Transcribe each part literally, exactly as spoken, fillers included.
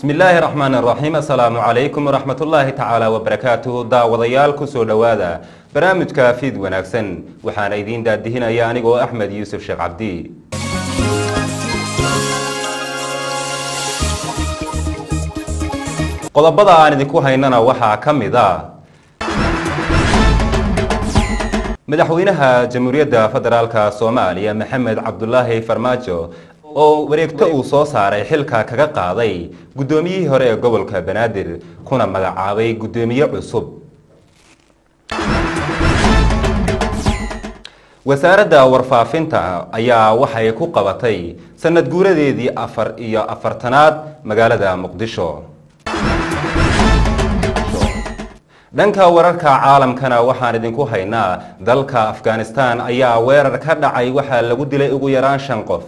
بسم الله الرحمن الرحيم. السلام عليكم ورحمة الله تعالى وبركاته. داوديال كسو دوادا برنامج كافيد وناكسن وحان ايدين دادهين اياني و احمد يوسف شيخ عبدي. qodobada aan idinku haynana waxa kamida madaxweynaha jamhuuriyadda federaalka Soomaaliya Maxamed Cabdullaahi Farmaajo oo wareegto uu soo saaray xilka kaga qaaday gudoomiyihii hore ee gobolka Banaadir kuna magacaabay gudoomiye cusub. wasaaradda warfaafinta ayaa waxay ku qabatay sanad guuradeedii afar iyo afartanaad magaalada Muqdisho. dhanka wararka caalamkana waxaan idinku haynaa dalka Afghanistan ayaa weerar ka dhacay waxa lagu dilay ugu yaraan shan qof.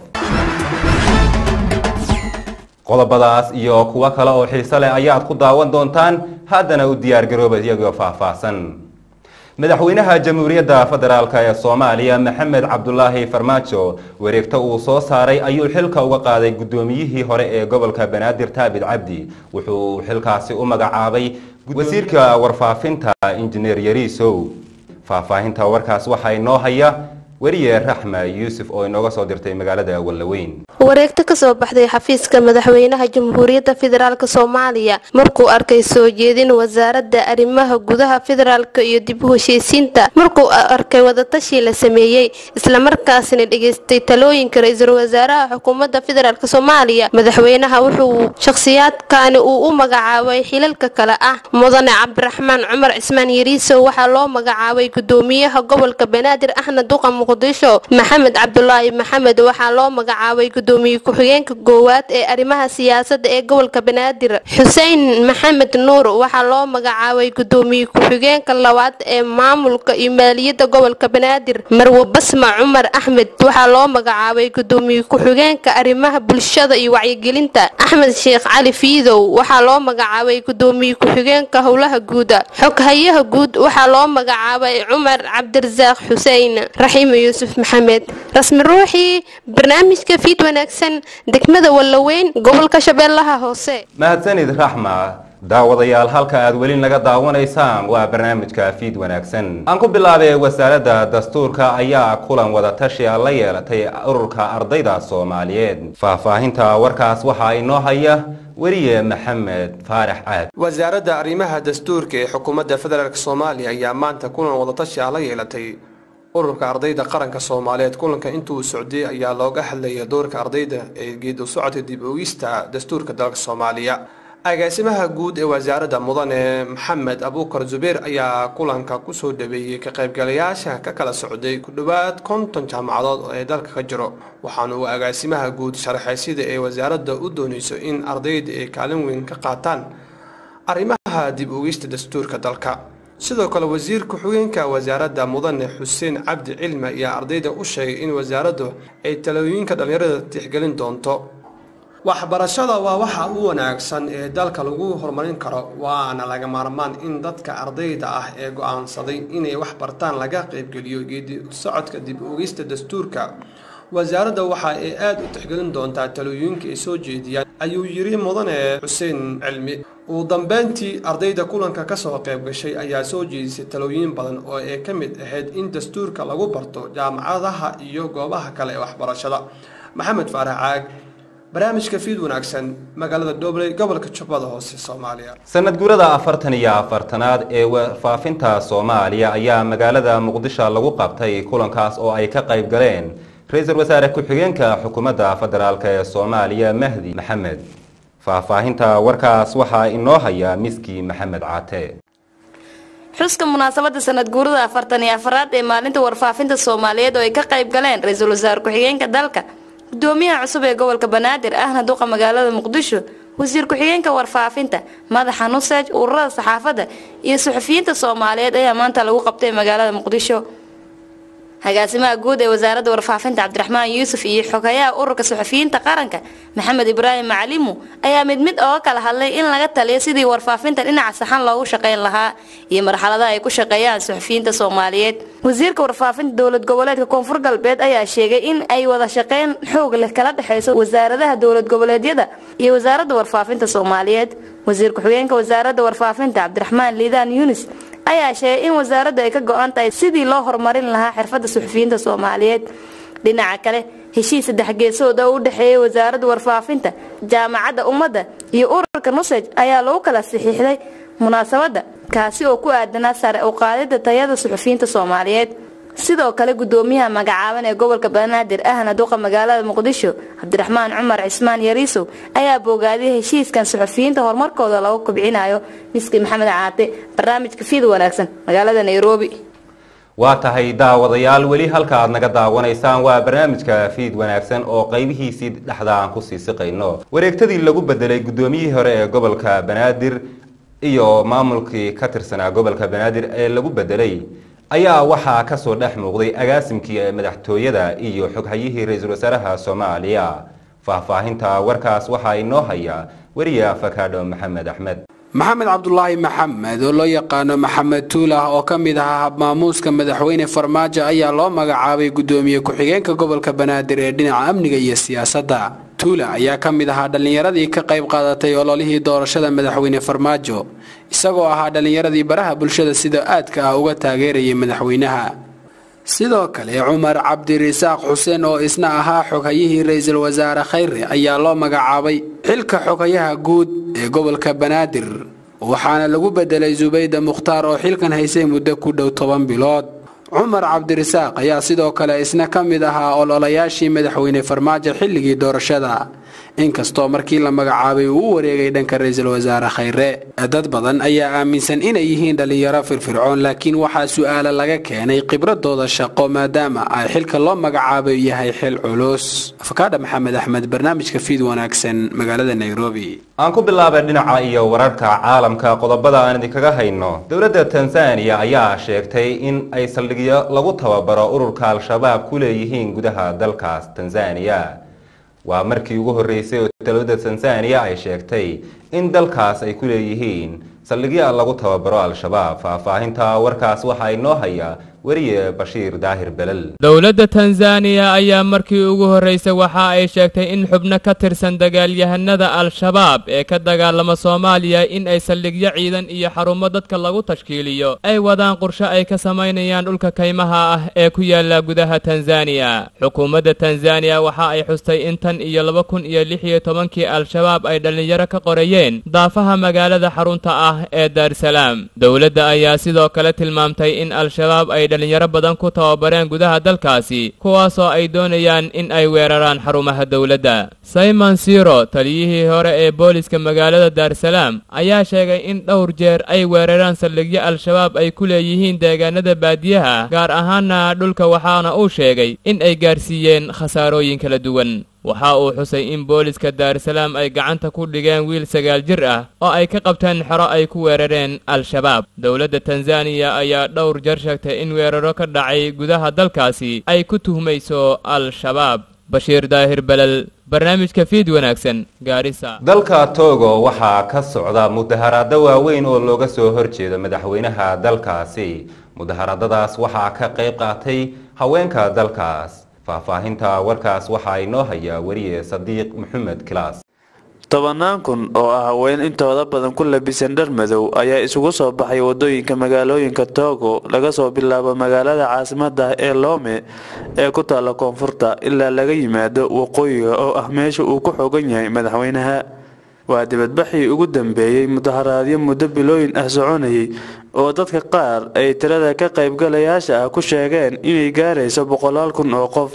qodobadaas iyo kuwa kale oo xiiso leh ayaad ku daawan doontaan haddana u diyaar garooba iyagoo faahfaahsan. madaxweynaha jamhuuriyadda federaalka ee Soomaaliya Maxamed Cabdullaahi Farmaajo wareegto uu soo saaray ayuu xilka uga qaaday gudoomiyihii hore ee gobolka Banaadir Taabid Cabdi wuxuu xilkaasi u magacaabay wasiirka warfaafinta injineer Yariisow. faahfaahinta warkaas waxa inoo haya wariye Raxma Yuusuf oo inooga soo dirtay magaalada Walaweyn. wareegto ka soo baxday xafiiska madaxweynaha jamhuuriyadda federaalka Soomaaliya markuu arkay soo jeedin wasaaradda arrimaha gudaha federaalka iyo dib u heshiisiinta markuu arkay wadatashi la sameeyay isla markaasina dhageystay talooyinka ra'iisul wasaaraha xukuumadda federaalka Soomaaliya madaxweynaha wuxuu shakhsiyaadkan uu u magacaabay xilalka kala ah mudane Cabdiraxmaan Cumar Cismaan Yariisow waxa loo magacaabay gudoomiyaha gobolka Banaadir ahna duqa Muqdisho Maxamed Cabdullaahi Maxamed waxa loo magacaabay gudoomiye ku-xigeenka goowaad ee arrimaha siyaasadda ee gobolka Banaadir Xuseen Maxamed Nuur waxa loo magacaabay gudoomiye ku-xigeenka labaad ee maamulka iyo maaliyadda gobolka Banaadir Marwo Basma Cumar Ahmed waxa loo magacaabay gudoomiye ku-xigeenka arrimaha bulshada iyo wacyigelinta Axmed Sheekh Cali Fiidow waxa loo magacaabay gudoomiye ku-xigeenka howlaha guud xoghayaha guud waxa loo magacaabay Cumar Cabdirasaaq Xuseen Raxiim Yuusuf Maxamed rasmi ruuxi barnaamijka fiid wanaagsan degmada Walaweyn gobolka Shabeellaha Hoose. mahadsanid Raxma. daawadayaal halka aad weli naga daawanaysaan waa barnaamijka fiid wanaagsan. aan ku bilaabay wasaaradda dastuurka ayaa kulan wada tashi la yeelatay ururka ardayda Soomaaliyeed. faahfaahinta warkaas waxa inoo haya wariye Maxamed Faarax Caad. wasaaradda arrimaha dastuurka ee xukuumadda federaalka Soomaaliya ayaa maanta kulan wada tashi la yeelatay ururka ardayda qaranka Soomaaliyeed. kulanka intuu socday ayaa looga hadlayay doorka ardayda ee geed u socodka dib u eegista dastuurka dalka Soomaaliya. agaasimaha guud ee wasaaradda mudane Maxamed Abuukar Zubeer ayaa kulanka ku soo dhaweeyay ka qaybgalayaasha ka kala socday ku dhawaad konton jaamacadood ee dalka ka jiro waxaana uu agaasimaha guud sharaxay sida ay wasaaradda u doonayso in ardayda ay kaalin weyn ka qaataan arrimaha dib u eegista dastuurka dalka. sidoo kale wasiir ku-xigeenka wasaaradda mudane Xuseen Cabdi Cilmi ayaa ardayda u sheegay in wasaaraddu ay talooyinka dhalinyarada tixgelin doonto. waxbarashada waa waxa ugu wanaagsan ee dalka lagu horumarin karo waana laga maarmaan in dadka ardayda ah ee go'aansaday inay wax bartaan laga qaybgeliyo geedi socodka dib u eegista dastuurka. wasaaradda waxa ay aad u tixgelin doontaa talooyinka ay soo jeediyaan ayuu yiri mudane Xuseen Cilmi. ugu dambeyntii ardayda kulanka ka soo qayb gashay ayaa soo jeedisay talooyin badan oo ay ka mid ahayd in dastuurka lagu barto jaamacadaha iyo goobaha kale ee waxbarashada. Maxamed Faarax Caag barnaamijka fiid wanaagsan magaalada Doobley gobolka Jubbada Hoose Soomaaliya. sanad guurada afartan iyo afartanaad ee warfaafinta Soomaaliya ayaa magaalada Muqdisho lagu qabtay kulankaas oo ay ka qayb galeen ra'iisul wasaare ku-xigeenka xukuumadda federaalka ee Soomaaliya Mahdi Maxamed. faahfaahinta warkaas waxa inoo haya Miski Maxamed Caate. xuska munaasabada sanad guurada afartan iyo afaraad ee maalinta warfaafinta Soomaaliyeed oo ay ka qayb galeen ra'iisul wasaare ku-xigeenka dalka gudoomiyaha cusub ee gobolka Banaadir ahna duqa magaalada Muqdisho wasiir ku-xigeenka warfaafinta madaxa nusaj ururada saxaafadda iyo suxufiyiinta Soomaaliyeed ayaa maanta lagu qabtay magaalada Muqdisho. agaasimaha guud ee wasaaradda warfaafinta Cabdiraxmaan Yuusuf iyo xogayaha ururka suxufiyiinta qaranka Maxamed Ibraahim Macalimu ayaa mid mid oo kala hadlay in laga taliyo sidii warfaafinta dhinaca saxan loogu shaqeyn lahaa iyo marxaladaha ay ku shaqeeyaan suxufiyiinta Soomaaliyeed. wasiirka warfaafinta dowlad goboleedka Koonfur Galbeed ayaa sheegay in ay wada shaqeyn xoog leh kala dhaxayso wasaaradaha dowlad goboleedyada iyo wasaaradda warfaafinta Soomaaliyeed. wasiirka xogeenka wasaaradda warfaafinta Cabdiraxmaan Liidaan Yunis ayaa sheegay in wasaaradda ay ka go'an tahay sidii loo horumarin lahaa xirfadda suxufiyiinta Soomaaliyeed. dhinaca kale heshiis saddex geesood oo u dhaxeeyay wasaaradda warfaafinta, jaamacadda ummadda iyo ururka Nusaj ayaa lagu kala saxiixday munaasabadda kaasi oo ku aadanaa sare u qaadida tayada suxufiyiinta Soomaaliyeed. sidoo kale gudoomiyaha magacaaban ee gobolka Banaadir ahna duqa magaalada Muqdisho Cabdiraxmaan Cumar Cismaan Yariisow ayaa bogaadiyay heshiiskan suxufiyiinta horumarkooda lagu kobcinayo. Miski Maxamed Caate, barnaamijka Fiid Wanaagsan, magaalada Nairobi. waa tahay daawadayaal weli halka aad naga daawanaysaan waa barnaamijka Fiid Wanaagsan oo qaybihiisii dhaxda aan ku sii siqayno. wareegtadii lagu bedelay gudoomiyihii hore ee gobolka Banaadir iyo maamulkii ka tirsanaa gobolka Banaadir ee lagu bedelay ayaa waxaa ka soo dhex muuqday agaasimkii madaxtooyada iyo xoghayihii ra'iisul wasaaraha Soomaaliya. faahfaahinta warkaas waxa inoo haya wariye Fakado Maxamed Axmed. maxamed cabdullaahi maxamed oo loo yaqaano maxamed tuula oo ka mid ahaa maamuuska madaxweyne Farmaajo ayaa loo magacaabay gudoomiye ku-xigeenka gobolka Banaadir ee dhinaca amniga iyo siyaasadda. tuula ayaa ka mid ahaa dhalinyaradii ka qayb qaadatay ololihii doorashada madaxweyne Farmaajo, isagoo ahaa dhalinyaradii baraha bulshada sida aadka ah uga taageerayay madaxweynaha. sidoo kale Cumar Cabdirisaaq Xuseen oo isna ahaa xoghayihii ra'iisul wasaare Khayre ayaa loo magacaabay xilka xogayaha guud ee gobolka Banaadir, waxaana lagu bedelay Zubayda Mukhtaar oo xilkan haysay muddo ku dhow toban bilood. Cumar Cabdirisaaq ayaa sidoo kale isna ka mid ahaa ololayaashii madaxweyne Farmaajo xilligii doorashada, inkastoo markii la magacaabay uu u wareegay dhanka ra'iisul wasaare Khayre. dad badan ayaa aaminsan inay yihiin dhalinyaro firfircoon, laakiin waxaa su'aalo laga keenay khibradooda shaqo maadaama ay xilka loo magacaabay yahay xil culus. Fakado Maxamed Axmed, barnaamijka Fiid Wanaagsan, magaalada Nairobi. aan ku bilaabay dhinaca iyo wararka caalamka qodobada aan idinkaga hayno. dowladda Tansaaniya ayaa sheegtay in ay saldhigyo lagu tababaro ururka Al-Shabaab ku leeyihiin gudaha dalkaas Tansaaniya. waa markii ugu horeysay oo dowladda Tansaaniya ay sheegtay in dalkaas ay ku leeyihiin saldhigyo lagu tababaro Al-Shabaab. faahfaahinta warkaas waxa inoo haya wariye Bashiir Daahir Belal. dowladda Tansaaniya ayaa markii ugu horeysay waxa ay sheegtay in xubno ka tirsan dagaalyahanada Al-Shabaab ee ka dagaalama Soomaaliya in ay saldhigyo ciidan iyo xarumo dadka lagu tashkiiliyo ay wadaan qorshe ay ka sameynayaan dhulka kaymaha ah ee ku yaala gudaha Tansaaniya. xukuumadda Tansaaniya waxa ay xustay in tan iyo laba kun iyo lix iyo tobankii Al-Shabaab ay dhalinyaro ka qorayeen daafaha magaalada xarunta ah ee Dar es Salaam. dowladda ayaa sidoo kale tilmaamtay in Al-Shabaab ay dhalinyaro badan ku tababareen gudaha dalkaasi kuwaasoo ay doonayaan in ay weeraraan xarumaha dowladda. Simon Siro, taliyihii hore ee booliska magaalada Dar es Salaam, ayaa sheegay in dhowr jeer ay weeraraan saldhigyo Al-Shabaab ay ku leeyihiin deegaanada baadiyaha gaar ahaana dhulka, waxaana uu sheegay in ay gaarsiiyeen khasaarooyin kala duwan. waxa uu xusay in booliska Dar es Salaam ay gacanta ku dhigeen wiil sagaal jir ah oo ay ka qabteen xero ay ku weerareen Al-Shabaab. dowladda Tansaaniya ayaa dhowr jeer sheegtay in weeraro ka dhacay gudaha dalkaasi ay ku tuhmayso Al-Shabaab. Bashiir Daahir Belal, barnaamijka Fiid Wanaagsan, Gaarisa. dalka Togo waxaa ka socda mudaharaado waaweyn oo looga soo horjeedo madaxweynaha dalkaasi. mudaharaadadaas waxaa ka qayb qaatay haweenka dalkaas. faahfaahinta warkaas waxa inoo haya wariye Sadiiq Maxamed Kilaas. tobanaan kun oo ah haween intooda badan ku labisan dhar madow ayaa isugu soo baxay wadooyinka magaalooyinka Togo laga soo bilaabo magaalada caasimadda ee Lome ee ku taala koonfurta ilaa laga yimaado waqooyiga oo ah meesha uu ku xogan yahay madaxweynaha. waa dibadbaxii ugu dambeeyay mudaharaadyo muddo bilooyin ah soconayay oo dadka qaar ay tirada ka qaybgalayaasha ah ku sheegeen inay gaarayso boqolaal kun oo qof,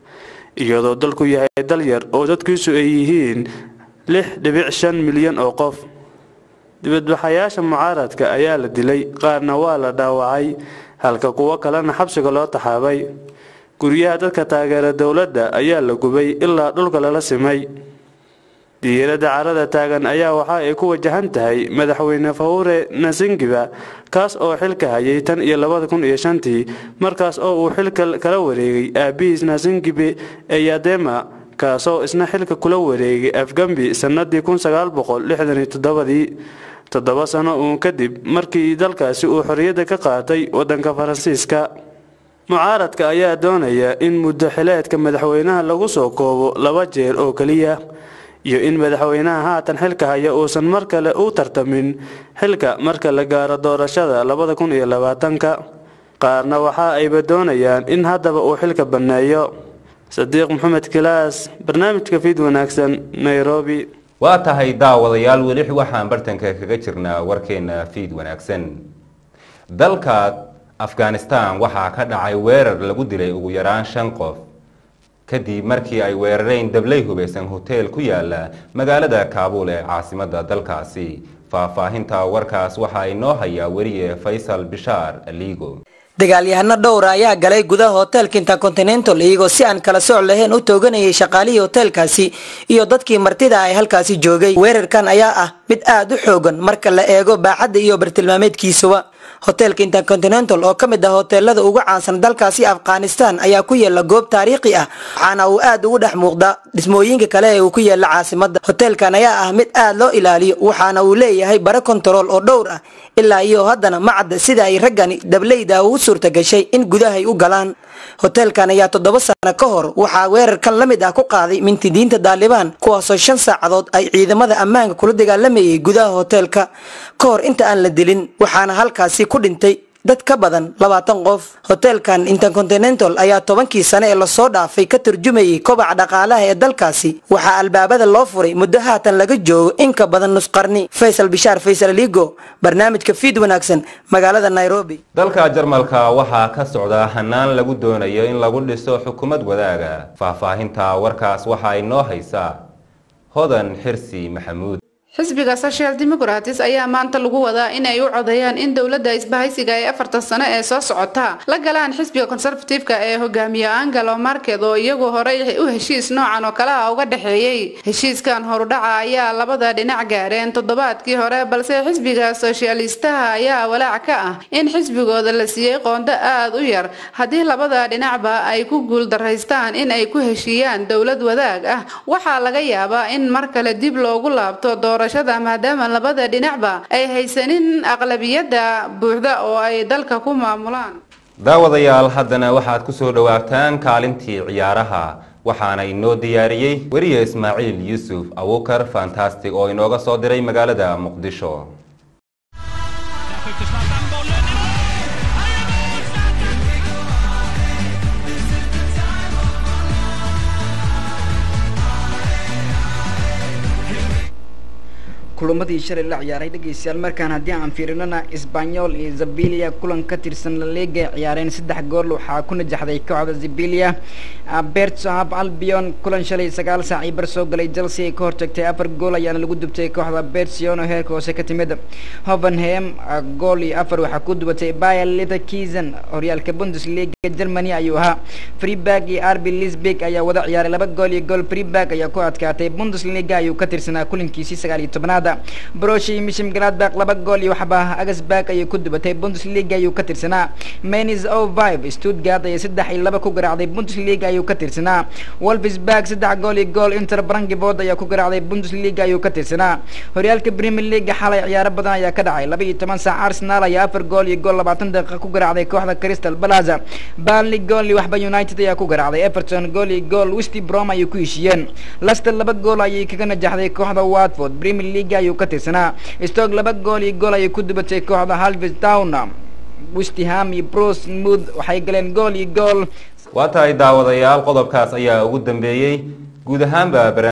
iyadoo dalku yahay dal yar oo dadkiisu ay yihiin lix dhibic shan milyan oo qof. dibadbaxayaasha mucaaradka ayaa la dilay, qaarna waa la dhaawacay, halka kuwo kalena xabsiga loo taxaabay. guryaha dadka taageera dowladda ayaa la gubay ilaa dhulka lala simay. diiradda carada taagan ayaa waxa ay ku wajahan tahay madaxweyne Faure Nasingiba kaas oo xilka hayay tan iyo labada kun iyo shantii markaas oo uu xilka kala wareegay aabihiis Nasingibe ee Yadema kaasoo isna xilka kula wareegay Afgambi sanadii kun sagaal boqol lixdan iyo toddoba toddoba sano oo kadib markii dalkaasi uu xorriyadda ka qaatay wadanka Faransiiska. mucaaradka ayaa doonaya in muddo xileedka madaxweynaha lagu soo koobo laba jeer oo kaliya iyo in madaxweynaha haatan xilka haya uusan mar kale u tartamin xilka marka la gaaro doorashada labada kun iyo labaatanka. qaarna waxa ay doonayaan in haddaba uu xilka baneeyo. Sadiiq Maxamed Kilaas, barnaamijka Fiid Wanaagsan, Nairobi. waa tahay daawadayaal weli waxaan bartanka kaga jirnaa warkeena Fiid Wanaagsan. dalka Afghanistan waxaa ka dhacay weerar lagu dilay ugu yaraan shan qof kadib markii ay weerareen dablay hubeysan hotel ku yaala magaalada Kaabul ee caasimadda dalkaasi. faahfaahinta warkaas waxa ay noo hayaa wariye Faisal Bishaar Aligo. dagaalyahano dhowr ayaa galay gudaha hotelka Intercontinental iyagoo si aan kala sooc lahayn u tooganayay shaqaalihii hotelkaasi iyo dadkii martida ay halkaasi joogay. weerarkan ayaa ah mid aad u xoogan marka la eego baaxadda iyo bartilmaameedkiisuba. hotelka Intercontinental oo kamid ah hoteelada ugu caansan dalkaasi Afghanistan ayaa ku yaala goob taariikhi ah waxaana uu aad ugu dhex muuqda dhismooyinka kale ee uu ku yaala caasimadda. hotelkan ayaa ah mid aad loo ilaaliyo waxaana uu leeyahay baro control oo dhowr ah ilaa iyo haddana ma cadda sida ay raggani dableyda ugu suurta gashay in gudaha ay u galaan. hotelkan ayaa toddoba sano ka hor waxaa weerarkan la mid ah ku qaaday mintidiinta Taliban kuwaasoo shan saacadood ay ciidamada ammaanka kula dagaalamayay gudaha hotelka ka hor inta aan la dilin waxaana halkaasi ku dhintay dad ka badan labaatan qof. hotelkan Intercontinental ayaa tobankii sano ee la soo dhaafay ka turjumayay kobaca dhaqaalaha ee dalkaasi waxaa albaabada loo furay muddo haatan laga joogo in ka badan nus qarni. Faisal Bishaar Faisal Aligo, barnaamijka Fiid Wanaagsan, magaalada Nairobi. dalka Jarmalka waxaa ka socda hanaan lagu doonayo in lagu dhiso xukuumad wadaaga. faahfaahinta warkaas waxa ay noo haysaa Hodan Xirsi Maxamuud. xisbiga Social Democrats ayaa maanta lagu wadaa in ay u codeeyaan in dawladda isbahaysiga ee afartan sano ee soo socota la galaan xisbiga Conservative-ka ee hogaamiya Angela Merkel oo iyagu horey u heshiis noocan oo kale ah uga dhaxeeyay. heshiiskan horudhaca ayaa labada dhinac gaareen toddobaadkii hore balse xisbiga Socialistaha ayaa walaac ka ah in xisbigooda la siiyay qoonda aad u yar haddii labada dhinacba ay ku guul daraystaan in ay ku heshiiyaan dawlad wadaag ah. waxaa laga yaabaa in mar kale dib loogu laabto doorashada maadaama labada dhinacba ay haysanin aqlabiyadda buuxda oo ay dalka ku maamulaan. daawadayaal haddana waxaad ku soo dhawaataan kaalintii ciyaaraha waxaana inoo diyaariyey wariye Ismaaciil Yuusuf Abuukar Fantastic oo inooga soo diray magaalada Muqdisho. kulamadii shalay la ciyaaray dhageystayaal markaan haddii aan fiirinana Espanyol iyo Sevilla kulan ka tirsan La Liga ciyaareen saddex gool waxaa ku najaxday kooxda Sevilla. Berto Albion kulan shalay sagaal saac ay bar soo galay Chelsea ka hortagtay afar gool ayaana lagu dubtay kooxda Bertsion oo heerka hoose ka timid. Hoffenheim gool iyo afar waxaa ku dubatay Bayer Leverkusen horyaalka Bundesliga Germany ayuu ahaa. Freiburg iyo R B Leipzig ayaa wada ciyaaray laba gool iyo gool. Freiburg ayaa ku adkaatay Bundesliga ayuu ka tirsanaa kulankiisii sagaal iyo tobnaad. Borussia Mönchengladbach laba gool iyo waxba Augsburg ayay ku dubatay Bundesliga ayuu ka tirsanaa. Mainz oo five Stuttgart ayay saddex iyo laba ku garaacday Bundesliga ayuu ka tirsanaa. Wolfsburg saddex gool iyo gool. Inter Frankfurt ayaa ku garaacday Bundesliga ayuu ka tirsanaa. horyaalka Premier League xalay ciyaaro badan ayaa ka dhacay laba iyo toban saac. Arsenal ayaa afar gool iyo gool labaatan daqiiqo ku garaacday kooxda Crystal Palace. Burnley gool iyo waxba United ayaa ku garaacday Everton gool iyo gool. West Brom ayay ku heshiiyeen. Leicester laba gool ayay kaga najaxday kooxda Watford. Premier League ayuu ka tirsanaa. Stoke laba gool iyo gool ayay ku dubatay kooxda Huddersfield Town. West Ham iyo Bournemouth waxay galeen gool iyo gool. waa tahay daawadayaal qodobkaas ayaa ugu dambeeyay guud ahaanba